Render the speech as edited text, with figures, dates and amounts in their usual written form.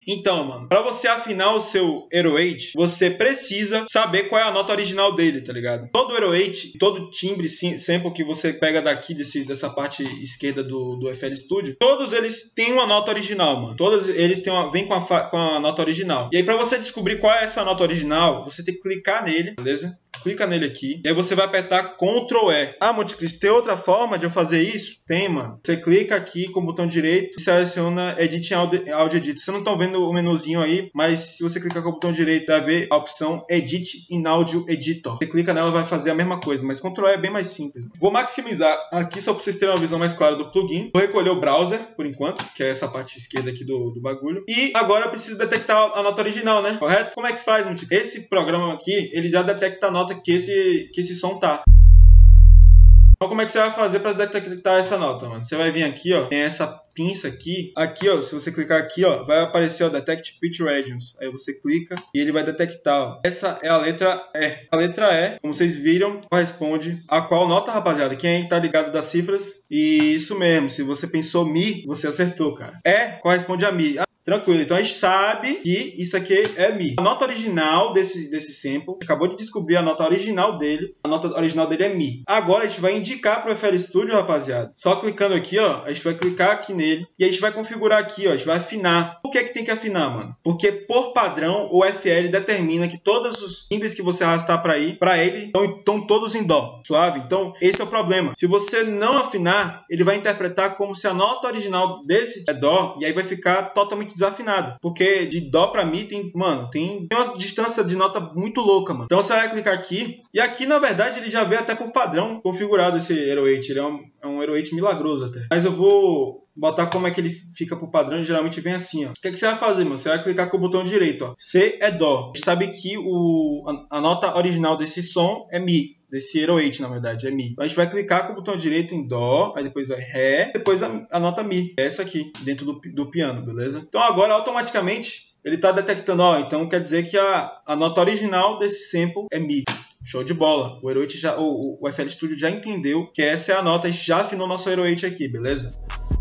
Então, mano, pra você afinar o seu Hero 8, você precisa saber qual é a nota original dele, tá ligado? Todo Hero 8, todo timbre, sample que você pega daqui, dessa parte esquerda do FL Studio, todos eles têm uma nota original, mano. Todos eles vêm com a nota original. E aí, pra você descobrir qual é essa nota original, você tem que clicar nele, beleza? Clica nele aqui, e aí você vai apertar Ctrl E. Ah, Montecristo, tem outra forma de eu fazer isso? Tem, mano. Você clica aqui com o botão direito e seleciona Edit em Audio Editor. Vocês não estão vendo o menuzinho aí, mas se você clicar com o botão direito, vai ver a opção Edit in Audio Editor. Você clica nela, vai fazer a mesma coisa, mas Ctrl E é bem mais simples. Mano. Vou maximizar aqui só para vocês terem uma visão mais clara do plugin. Vou recolher o browser, por enquanto, que é essa parte esquerda aqui do bagulho. E agora eu preciso detectar a nota original, né? Correto? Como é que faz, Montecristo? Esse programa aqui, ele já detecta a nota que esse som tá. Então como é que você vai fazer para detectar essa nota, mano? Você vai vir aqui, ó, tem essa pinça aqui. Aqui, ó, se você clicar aqui, ó, vai aparecer, ó, Detect Pitch Regions. Aí você clica e ele vai detectar, ó. Essa é a letra E. A letra E, como vocês viram, corresponde a qual nota, rapaziada? Quem aí tá ligado das cifras? E isso mesmo, se você pensou Mi, você acertou, cara. E corresponde a Mi. Tranquilo, então a gente sabe que isso aqui é Mi. A nota original desse sample, acabou de descobrir a nota original dele. A nota original dele é Mi. Agora a gente vai indicar pro FL Studio, rapaziada. Só clicando aqui, ó, a gente vai clicar aqui nele e a gente vai configurar aqui, ó, a gente vai afinar. Por que tem que afinar, mano? Porque por padrão o FL determina que todos os timbres que você arrastar para ele estão todos em Dó, suave? Então esse é o problema. Se você não afinar, ele vai interpretar como se a nota original desse é Dó e aí vai ficar totalmente desafinado, porque de Dó pra Mi tem uma distância de nota muito louca, mano. Então você vai clicar aqui, e aqui na verdade ele já veio até por padrão configurado esse Hero 8, ele é um Hero 8 milagroso até. Mas eu vou botar como é que ele fica por padrão, e geralmente vem assim, ó. O que você vai fazer, mano? Você vai clicar com o botão direito, ó. C é Dó. A gente sabe que a nota original desse som é Mi. Desse Hero 8, na verdade, é Mi. Então a gente vai clicar com o botão direito em Dó, aí depois vai Ré, depois a nota Mi. É essa aqui, dentro do piano, beleza? Então agora, automaticamente, ele tá detectando, ó, então quer dizer que a nota original desse sample é Mi. Show de bola. O Hero 8 o FL Studio já entendeu que essa é a nota, a gente já afinou nosso Hero 8 aqui, beleza?